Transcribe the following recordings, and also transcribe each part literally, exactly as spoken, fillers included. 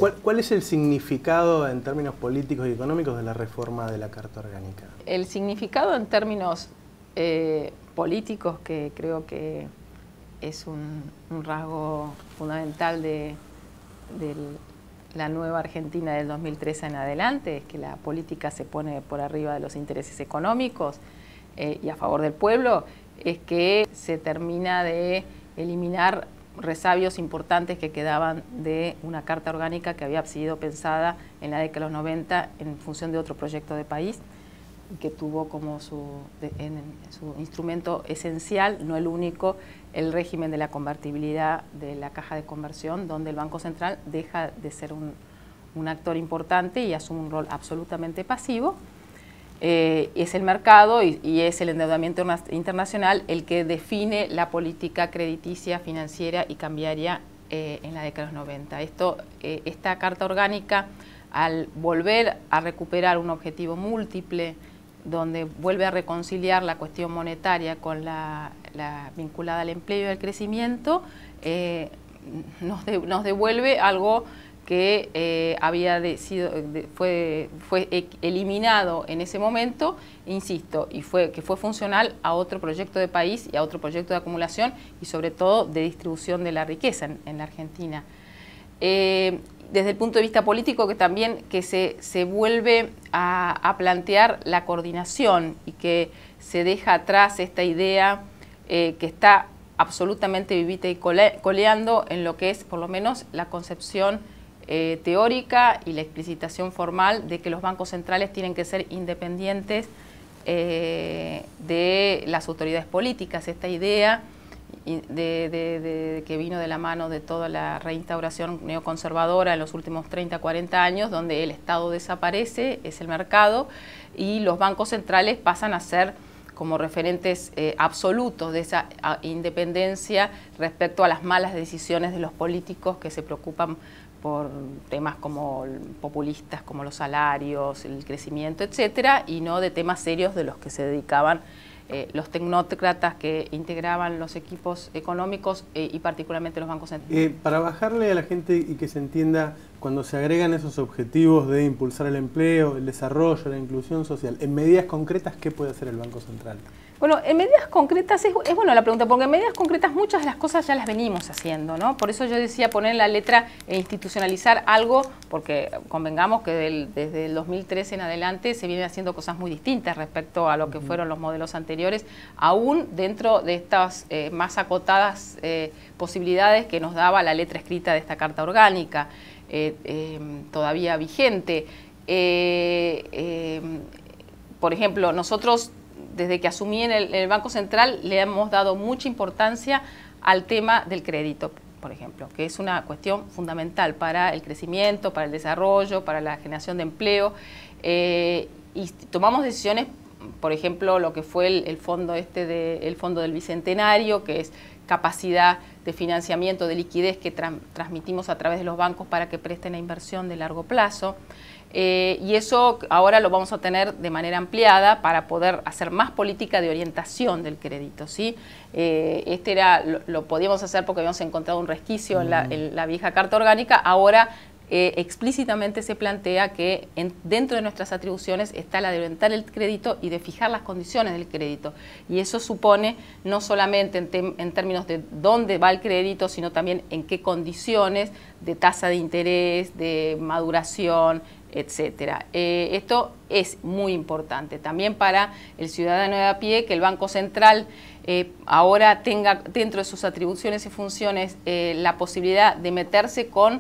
¿Cuál, ¿Cuál es el significado en términos políticos y económicos de la reforma de la Carta Orgánica? El significado en términos eh, políticos, que creo que es un, un rasgo fundamental de, de la nueva Argentina del dos mil trece en adelante, es que la política se pone por arriba de los intereses económicos eh, y a favor del pueblo, es que se termina de eliminar resabios importantes que quedaban de una Carta Orgánica que había sido pensada en la década de los noventa en función de otro proyecto de país, que tuvo como su, de, en, su instrumento esencial, no el único, el régimen de la convertibilidad de la caja de conversión, donde el Banco Central deja de ser un, un actor importante y asume un rol absolutamente pasivo. Eh, es el mercado y, y es el endeudamiento internacional el que define la política crediticia, financiera y cambiaria eh, en la década de los noventa. Esto, eh, esta Carta Orgánica, al volver a recuperar un objetivo múltiple, donde vuelve a reconciliar la cuestión monetaria con la, la vinculada al empleo y al crecimiento, eh, nos, de, nos devuelve algo que eh, había de, sido, de, fue, fue eliminado en ese momento, insisto, y fue, que fue funcional a otro proyecto de país y a otro proyecto de acumulación y sobre todo de distribución de la riqueza en, en la Argentina. Eh, desde el punto de vista político, que también que se, se vuelve a, a plantear la coordinación y que se deja atrás esta idea eh, que está absolutamente vivita y cole, coleando en lo que es por lo menos la concepción eh, teórica y la explicitación formal de que los bancos centrales tienen que ser independientes eh, de las autoridades políticas. Esta idea De, de, de, que vino de la mano de toda la reinstauración neoconservadora en los últimos treinta, cuarenta años, donde el Estado desaparece, es el mercado, y los bancos centrales pasan a ser como referentes eh, absolutos de esa a, independencia respecto a las malas decisiones de los políticos que se preocupan por temas como populistas, como los salarios, el crecimiento, etcétera, y no de temas serios de los que se dedicaban Eh, los tecnócratas que integraban los equipos económicos eh, y particularmente los bancos centrales. Eh, para bajarle a la gente y que se entienda, cuando se agregan esos objetivos de impulsar el empleo, el desarrollo, la inclusión social, en medidas concretas, ¿qué puede hacer el Banco Central? Bueno, en medidas concretas, es, es bueno la pregunta, porque en medidas concretas muchas de las cosas ya las venimos haciendo, ¿no? Por eso yo decía poner la letra e institucionalizar algo, porque convengamos que del, desde el dos mil trece en adelante se vienen haciendo cosas muy distintas respecto a lo que fueron los modelos anteriores, aún dentro de estas eh, más acotadas eh, posibilidades que nos daba la letra escrita de esta Carta Orgánica, eh, eh, todavía vigente. Eh, eh, por ejemplo, nosotros desde que asumí en el, en el Banco Central le hemos dado mucha importancia al tema del crédito, por ejemplo, que es una cuestión fundamental para el crecimiento, para el desarrollo, para la generación de empleo, eh, y tomamos decisiones, por ejemplo, lo que fue el, el fondo este de, el fondo del Bicentenario, que es capacidad de financiamiento, de liquidez que tra transmitimos a través de los bancos para que presten a inversión de largo plazo. Eh, y eso ahora lo vamos a tener de manera ampliada para poder hacer más política de orientación del crédito, ¿sí? Eh, este era, lo, lo podíamos hacer porque habíamos encontrado un resquicio en la, en la vieja Carta Orgánica. Ahora eh, explícitamente se plantea que en, dentro de nuestras atribuciones está la de orientar el crédito y de fijar las condiciones del crédito. Y eso supone no solamente en, tem, en términos de dónde va el crédito, sino también en qué condiciones de tasa de interés, de maduración, etcétera. Eh, esto es muy importante también para el ciudadano de a pie, que el Banco Central eh, ahora tenga dentro de sus atribuciones y funciones eh, la posibilidad de meterse con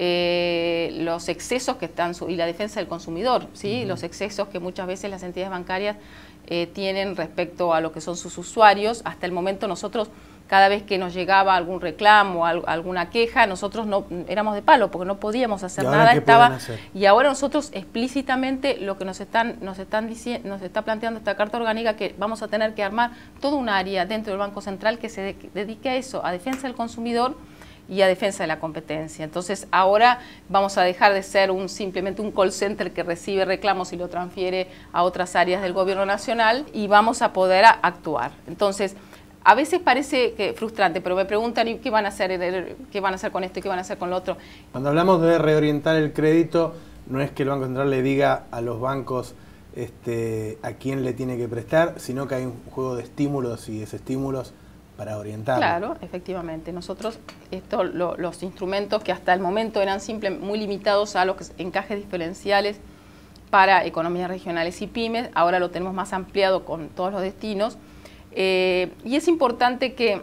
eh, los excesos que están y la defensa del consumidor, ¿sí? Uh-huh. Los excesos que muchas veces las entidades bancarias eh, tienen respecto a lo que son sus usuarios. Hasta el momento nosotros, cada vez que nos llegaba algún reclamo, alguna queja, nosotros no éramos de palo porque no podíamos hacer nada. Estaba, hacer? Y ahora nosotros explícitamente lo que nos están, nos están diciendo, nos está planteando esta Carta Orgánica, que vamos a tener que armar todo un área dentro del Banco Central que se de, dedique a eso, a defensa del consumidor y a defensa de la competencia. Entonces ahora vamos a dejar de ser un simplemente un call center que recibe reclamos y lo transfiere a otras áreas del gobierno nacional y vamos a poder a actuar. Entonces, a veces parece que frustrante, pero me preguntan ¿y qué van a hacer? ¿Qué van a hacer con esto y qué van a hacer con lo otro? Cuando hablamos de reorientar el crédito, no es que el Banco Central le diga a los bancos este, a quién le tiene que prestar, sino que hay un juego de estímulos y desestímulos para orientar. Claro, efectivamente. Nosotros, esto, lo, los instrumentos que hasta el momento eran simple, muy limitados a los encajes diferenciales para economías regionales y pymes, ahora lo tenemos más ampliado con todos los destinos. Eh, y es importante que,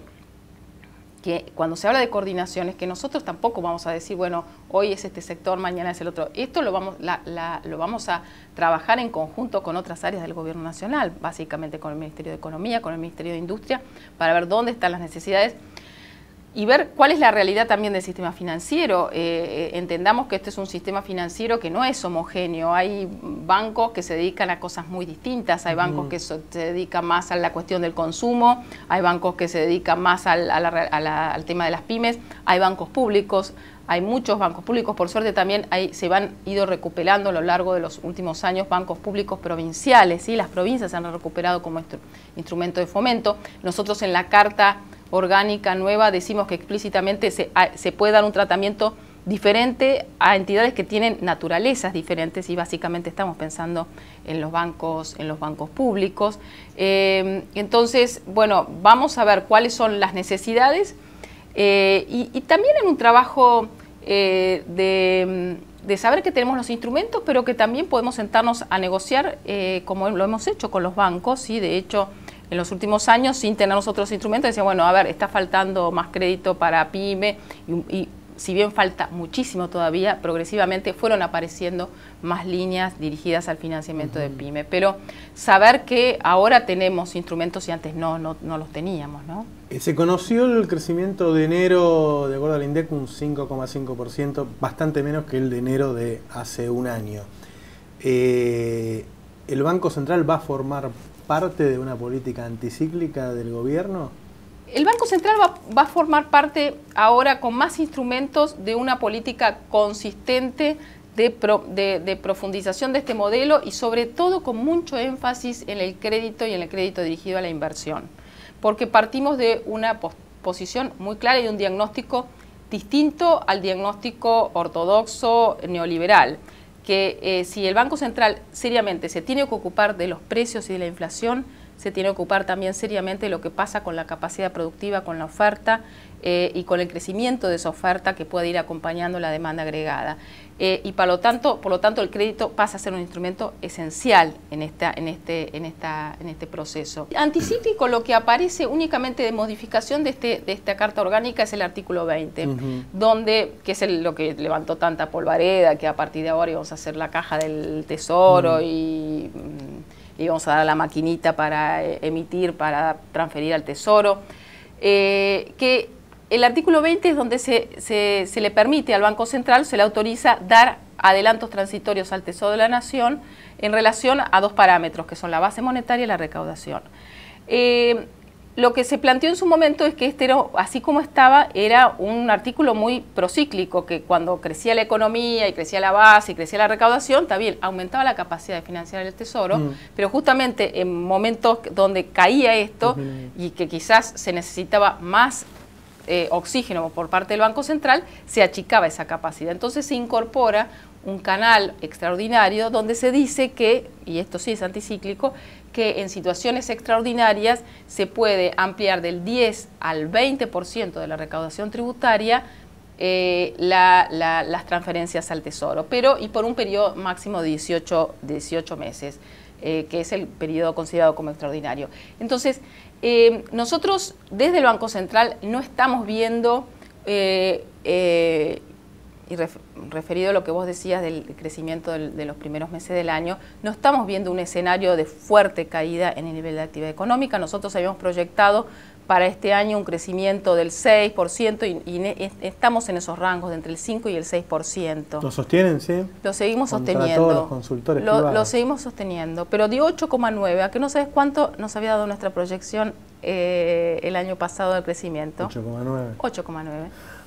que cuando se habla de coordinaciones, que nosotros tampoco vamos a decir, bueno, hoy es este sector, mañana es el otro. Esto lo vamos, la, la, lo vamos a trabajar en conjunto con otras áreas del Gobierno Nacional, básicamente con el Ministerio de Economía, con el Ministerio de Industria, para ver dónde están las necesidades y ver cuál es la realidad también del sistema financiero. Eh, entendamos que este es un sistema financiero que no es homogéneo. Hay bancos que se dedican a cosas muy distintas. Hay bancos uh-huh. que so, se dedican más a la cuestión del consumo, hay bancos que se dedican más al, a la, a la, al tema de las pymes, hay bancos públicos, hay muchos bancos públicos. Por suerte también hay, se van ido recuperando a lo largo de los últimos años bancos públicos provinciales, ¿sí? Las provincias se han recuperado como instru instrumento de fomento. Nosotros en la Carta Orgánica nueva decimos que explícitamente se, a, se puede dar un tratamiento diferente a entidades que tienen naturalezas diferentes y básicamente estamos pensando en los bancos, en los bancos públicos. Eh, entonces, bueno, vamos a ver cuáles son las necesidades eh, y, y también en un trabajo eh, de, de saber que tenemos los instrumentos, pero que también podemos sentarnos a negociar eh, como lo hemos hecho con los bancos, ¿sí? De hecho, en los últimos años, sin tener nosotros instrumentos, decían, bueno, a ver, está faltando más crédito para PYME, y, y si bien falta muchísimo todavía, progresivamente fueron apareciendo más líneas dirigidas al financiamiento uh-huh. de PYME. Pero saber que ahora tenemos instrumentos y antes no, no, no los teníamos, ¿no? Se conoció el crecimiento de enero, de acuerdo al INDEC, un cinco coma cinco por ciento, bastante menos que el de enero de hace un año. Eh, ¿El Banco Central va a formar parte de una política anticíclica del gobierno? El Banco Central va, va a formar parte ahora con más instrumentos de una política consistente de, pro, de, de profundización de este modelo y sobre todo con mucho énfasis en el crédito y en el crédito dirigido a la inversión. Porque partimos de una pos, posición muy clara y de un diagnóstico distinto al diagnóstico ortodoxo neoliberal. Que eh, si el Banco Central seriamente se tiene que ocupar de los precios y de la inflación, se tiene que ocupar también seriamente de lo que pasa con la capacidad productiva, con la oferta eh, y con el crecimiento de esa oferta que puede ir acompañando la demanda agregada. Eh, y por lo tanto, por lo tanto el crédito pasa a ser un instrumento esencial en, esta, en, este, en, esta, en este proceso. Anticíclico, lo que aparece únicamente de modificación de, este, de esta Carta Orgánica es el artículo veinte, uh-huh. donde, que es el, lo que levantó tanta polvareda, que a partir de ahora íbamos a hacer la caja del tesoro uh-huh. y... y vamos a dar a la maquinita para eh, emitir, para transferir al tesoro, eh, que el artículo veinte es donde se, se, se le permite al Banco Central, se le autoriza dar adelantos transitorios al Tesoro de la Nación en relación a dos parámetros, que son la base monetaria y la recaudación. Eh, Lo que se planteó en su momento es que este era, así como estaba, era un artículo muy procíclico, que cuando crecía la economía y crecía la base y crecía la recaudación, también aumentaba la capacidad de financiar el tesoro, mm. pero justamente en momentos donde caía esto mm. y que quizás se necesitaba más eh, oxígeno por parte del Banco Central, se achicaba esa capacidad. Entonces se incorpora un canal extraordinario donde se dice que, y esto sí es anticíclico, que en situaciones extraordinarias se puede ampliar del diez al veinte por ciento de la recaudación tributaria eh, la, la, las transferencias al Tesoro, pero y por un periodo máximo de dieciocho, dieciocho meses, eh, que es el periodo considerado como extraordinario. Entonces, eh, nosotros desde el Banco Central no estamos viendo... Eh, eh, y ref, referido a lo que vos decías del crecimiento del, de los primeros meses del año, no estamos viendo un escenario de fuerte caída en el nivel de actividad económica. Nosotros habíamos proyectado para este año un crecimiento del seis por ciento y, y ne, estamos en esos rangos de entre el cinco y el seis por ciento. ¿Lo sostienen, sí? Lo seguimos Contra sosteniendo. Todos los consultores lo, privados. Lo seguimos sosteniendo, pero de ocho coma nueve, ¿a que no sabes cuánto nos había dado nuestra proyección eh, el año pasado de crecimiento? ocho coma nueve. ocho coma nueve.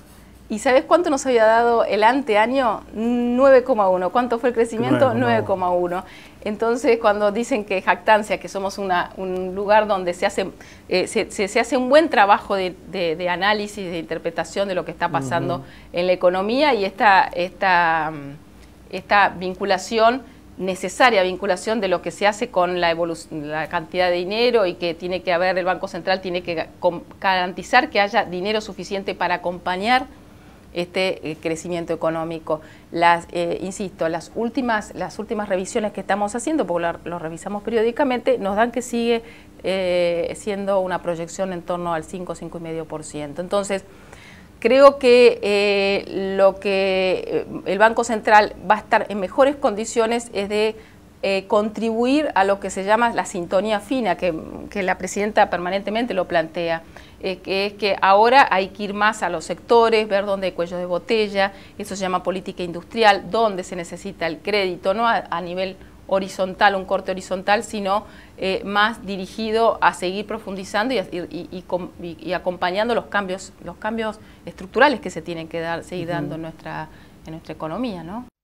¿Y sabés cuánto nos había dado el anteaño? nueve coma uno. ¿Cuánto fue el crecimiento? nueve coma uno. Entonces, cuando dicen que jactancia, que somos una, un lugar donde se hace, eh, se, se, se hace un buen trabajo de, de, de análisis, de interpretación de lo que está pasando uh-huh. en la economía y esta, esta, esta vinculación, necesaria vinculación de lo que se hace con la, la cantidad de dinero y que tiene que haber, el Banco Central tiene que garantizar que haya dinero suficiente para acompañar este eh, crecimiento económico. Las, eh, insisto, las últimas, las últimas revisiones que estamos haciendo, porque lo, lo revisamos periódicamente, nos dan que sigue eh, siendo una proyección en torno al cinco, cinco y medio por ciento. Entonces, creo que eh, lo que el Banco Central va a estar en mejores condiciones es de eh, contribuir a lo que se llama la sintonía fina, que, que la presidenta permanentemente lo plantea, eh, que es que ahora hay que ir más a los sectores, ver dónde hay cuellos de botella, eso se llama política industrial, dónde se necesita el crédito, no a, a nivel horizontal, un corte horizontal, sino eh, más dirigido a seguir profundizando y, y, y, y, y acompañando los cambios, los cambios estructurales que se tienen que dar, seguir dando en nuestra, en nuestra economía, ¿no?